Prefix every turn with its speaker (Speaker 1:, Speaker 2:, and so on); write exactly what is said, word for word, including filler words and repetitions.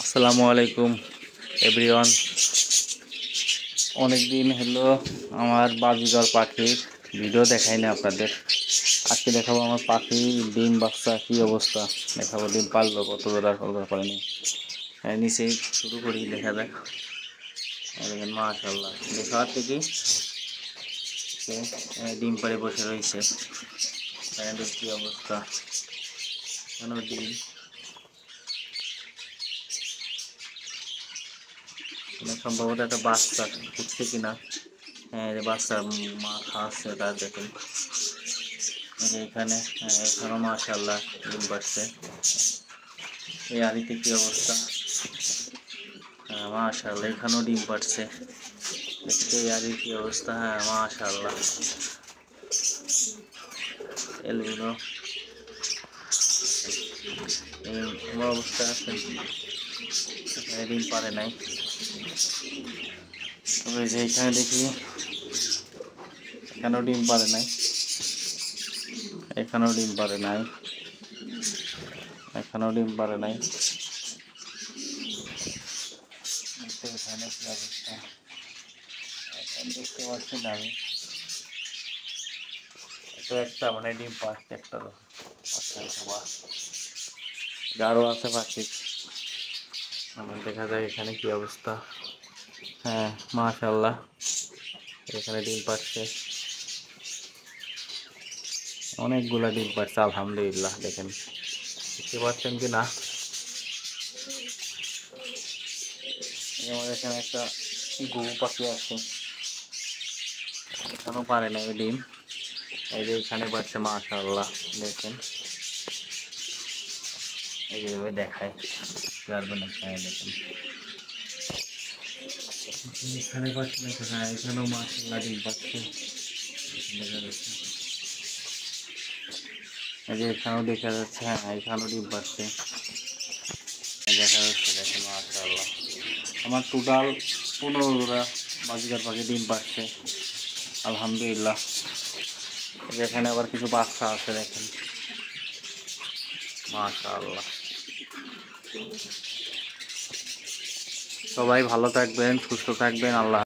Speaker 1: আসসালামু আলাইকুম এভরিওয়ান। অনেক দিন হলো আমার বাজিঘর পাখির ভিডিও দেখাই না আপনাদের। আজকে দেখাবো আমার পাখি ডিম বাচ্চা কী অবস্থা, দেখাবো ডিম পারলো কত দূর আর কত পারেনি। হ্যাঁ, নিচেই শুরু করি, দেখা যাক। দেখেন মাশাআল্লাহ, দেখার থেকে ডিম পাড়ে বসে রয়েছে। কী অবস্থা, কেন ডিম সম্ভবত একটা বাচ্চা উঠছে কিনা। হ্যাঁ, বাচ্চার মা খাওয়াচ্ছে, তার দেখুন এখানে। হ্যাঁ, এখানেও মাশাআল্লাহ ডিম পাচ্ছে। এই আড়িতে কি অবস্থা, হ্যাঁ মাশাআল্লাহ এখানেও ডিম পাচ্ছে। দেখতে এই আড়ির কি অবস্থা, হ্যাঁ মাশাআল্লাহ। এলবিনো এই অবস্থা আছে, ডিম পারে নাই। তবে যে এখানে দেখি এখানেও ডিম পারে নাই, এখানেও ডিম পারে নাই, এখানেও ডিম পারে নাই। এখানে কি অবস্থা দেখতে পাচ্ছি না আমি। তো একটা মানে ডিম পাচ্ছে, একটা গাঢ় আছে পাখি। আমার দেখা যায় এখানে কি অবস্থা। হ্যাঁ মাশাআল্লাহ, এখানে ডিম পাচ্ছে, অনেকগুলা ডিম পাচ্ছে আলহামদুলিল্লাহ। দেখেন দেখতে পাচ্ছেন কি না, আমার এখানে একটা গরু পাখি আছে, এখনো পারে না ডিম। এই যে এখানে পাচ্ছে মাশাআল্লাহ, দেখেন এইভাবে দেখায় পারবেন না, দেখেন এখানে পাচ্ছে না। হ্যাঁ, এখানেও মাশাআল্লাহ ডিম পাচ্ছে, দেখা যাচ্ছে। এই যে এখানেও দেখা যাচ্ছে, হ্যাঁ এখানেও ডিম পাচ্ছে, দেখা যাচ্ছে। দেখেন মাশাআল্লাহ, আমার টোটাল পনেরো জোড়া বাজিকার পাখি ডিম পাচ্ছে আলহামদুলিল্লাহ। যেখানে আবার কিছু বাচ্চা আছে, দেখেন মাশাআল্লাহ। সবাই ভালো থাকবেন, সুস্থ থাকবেন, আল্লাহ।